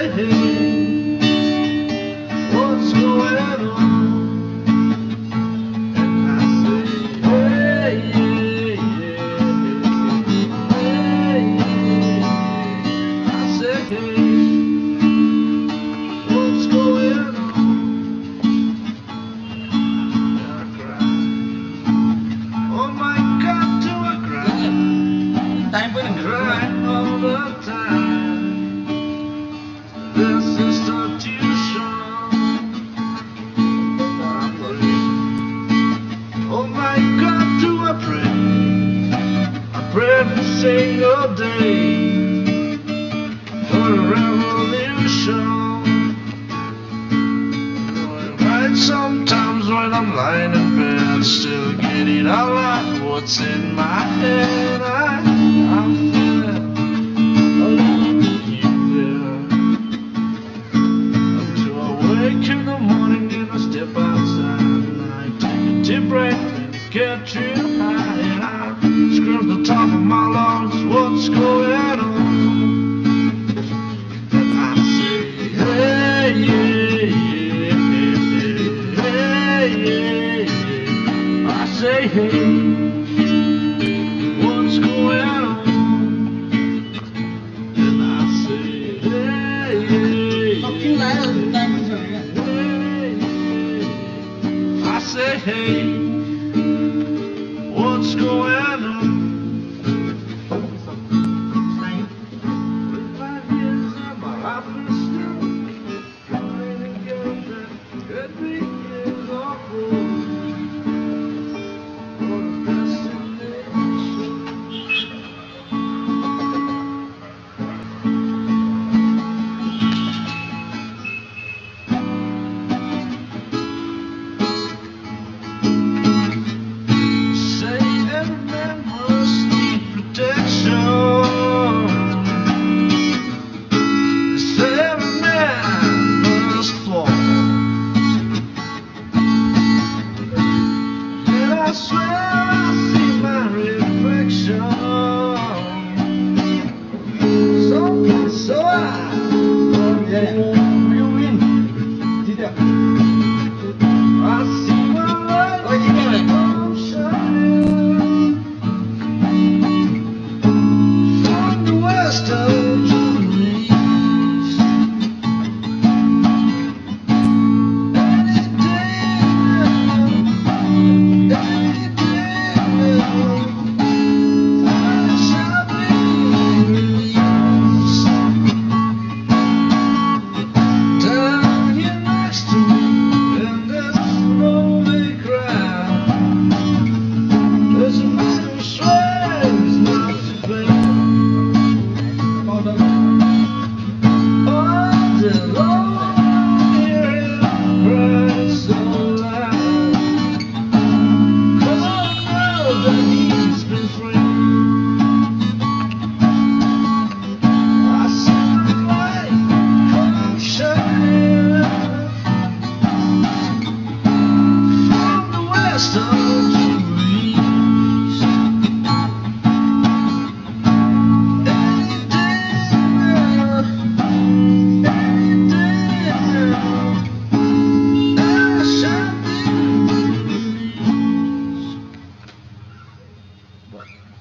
say, hey, what's going on? And I say, hey, I say, hey, what's going on? And I cry. Oh my God, do I cry? Cry all the time. This institution. Oh my God, do I pray? I pray every single day for a revolution. Right, sometimes when I'm lying in bed, still getting out like what's in my head. I'm feeling a little bit there until I wake in the morning and I step outside and I take a deep breath and get too high and I scream at the top of my lungs, what's going on? And I say, hey, yeah, yeah, hey, yeah. I say, hey, what's going on? And I say, hey, I say, hey, what's going on? 5 years of my life is still trying to get that every year's awful for the destination. Say every man must need protection. Say every man must fall. And I swear I see my reflection. So I see my light shining from the west to the east. Any day I shall be released. Down here next to me in this lonely crowd, there's a man who swears not to fail. All day long I hear him cry so loud, 'cause I know that he's been free. I see the light come shining from the west to the east. Any day I shall be released. But